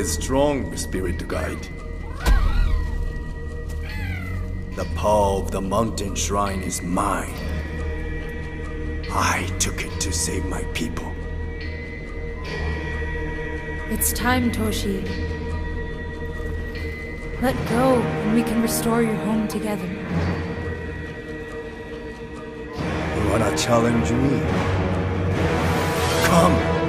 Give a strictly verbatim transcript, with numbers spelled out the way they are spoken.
a strong spirit to guide. The power of the mountain shrine is mine. I took it to save my people. It's time, Toshi. Let go, and we can restore your home together. You wanna challenge me? Come!